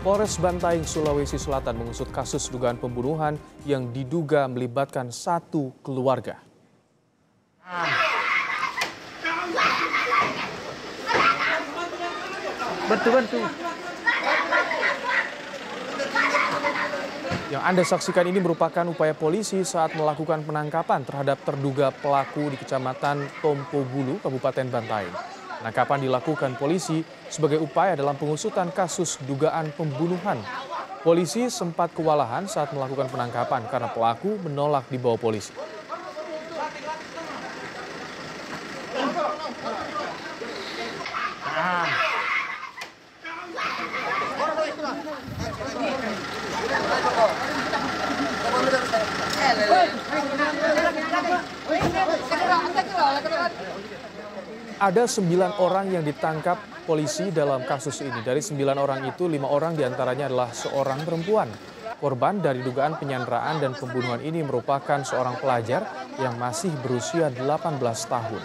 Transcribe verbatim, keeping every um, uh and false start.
Polres Bantaing, Sulawesi Selatan mengusut kasus dugaan pembunuhan yang diduga melibatkan satu keluarga. Bantu-bantu. Yang Anda saksikan ini merupakan upaya polisi saat melakukan penangkapan terhadap terduga pelaku di Kecamatan Tompo Bulu, Kabupaten Bantaing. Penangkapan dilakukan polisi sebagai upaya dalam pengusutan kasus dugaan pembunuhan. Polisi sempat kewalahan saat melakukan penangkapan karena pelaku menolak dibawa polisi. Ada sembilan orang yang ditangkap polisi dalam kasus ini. Dari sembilan orang itu, lima orang diantaranya adalah seorang perempuan. Korban dari dugaan penyanderaan dan pembunuhan ini merupakan seorang pelajar yang masih berusia delapan belas tahun.